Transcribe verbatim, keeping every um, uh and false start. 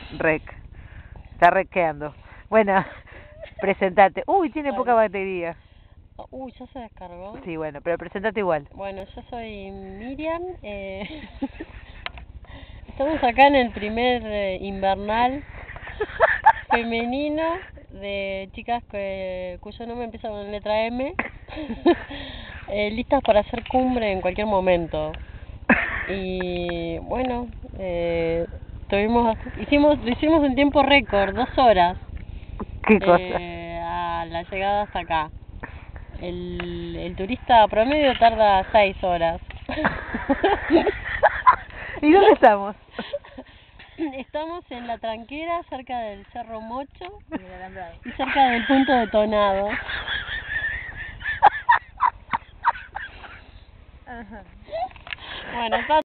Rec. Está requeando. Bueno, presentate. Uy, tiene Bueno. poca batería. Uy, ya se descargó. Sí, bueno, pero presentate igual. Bueno, yo soy Miriam. Eh... Estamos acá en el primer eh, invernal femenino de chicas que, cuyo nombre empieza con letra M. eh, listas para hacer cumbre en cualquier momento. Y bueno, eh, tuvimos, hicimos, lo hicimos en tiempo récord, dos horas. ¿Qué cosa? Eh, a la llegada hasta acá. El, el turista promedio tarda seis horas. ¿Y dónde estamos? Estamos en La Tranquera, cerca del Cerro Mocho y cerca del punto detonado. Bueno, está